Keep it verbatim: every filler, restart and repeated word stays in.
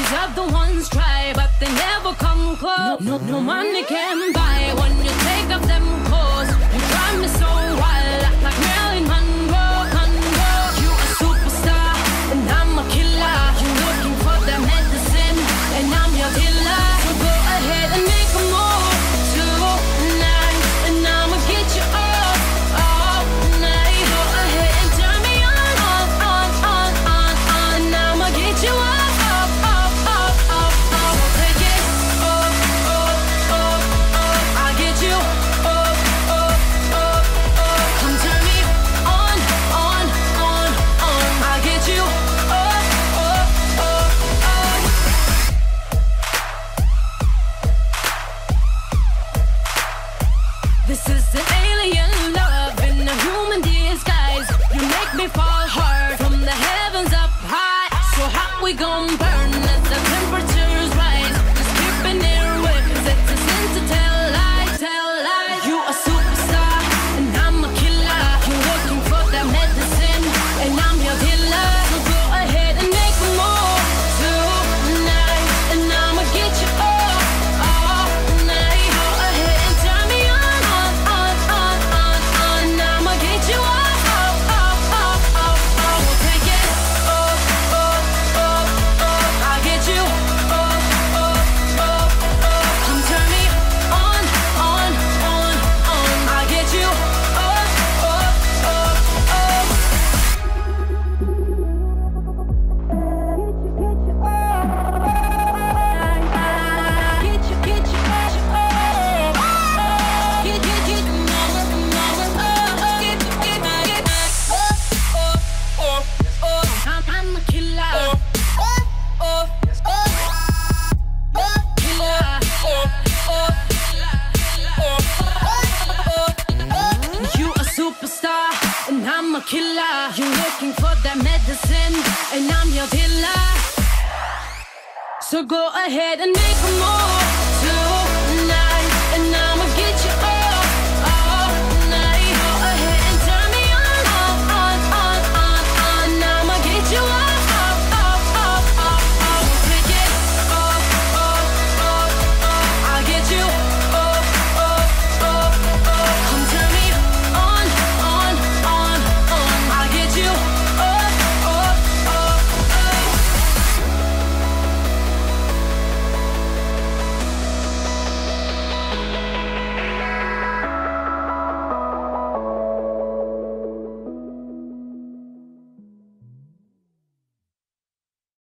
These other ones try, but they never come close. No, no money can buy when you take off them clothes. You drive me so wild, like Marilyn Monroe, Monroe. You a superstar, and I'm a killer. You looking for that medicine, and I'm your dealer. So go ahead and make a move tonight, and I'ma get you up all night. Go ahead and turn me on, on, on, on, on, on, and I'ma get you up, up, up, up, up, up. So take it up, up, up, up. I'll get you up, up, up, up. Come turn me on, on, on, on. I'll get you up, up, up, up. This is an alien love in a human disguise. You make me fall hard from the heavens up high. So hot we gon' burn as the temperatures rise. Just keeping it real, 'cause it's a sin to tell lies, tell lies. You a superstar, and I'm a killer. You looking for that medicine, and I'm your dealer. So go ahead and make a move tonight, and I'ma get you up all night. Go ahead and turn me on, on, on, on, on, on, and I'ma get you up, up, up, up, up, up. We'll take it up, up, up, up. I'll get you up, up, up, up. Come turn me on, on, on, on. I'll get you up, up, up, up. Get you, get you, get you up. Get, get, get you mama, mama, up. Get, get, get up, up, up, up. I'm, I'm a killer. Up, up, up, up, killer. Up, up, up, up. You a superstar, and I'm a killer. You looking for that medicine, and I'm your dealer. So go ahead and make a move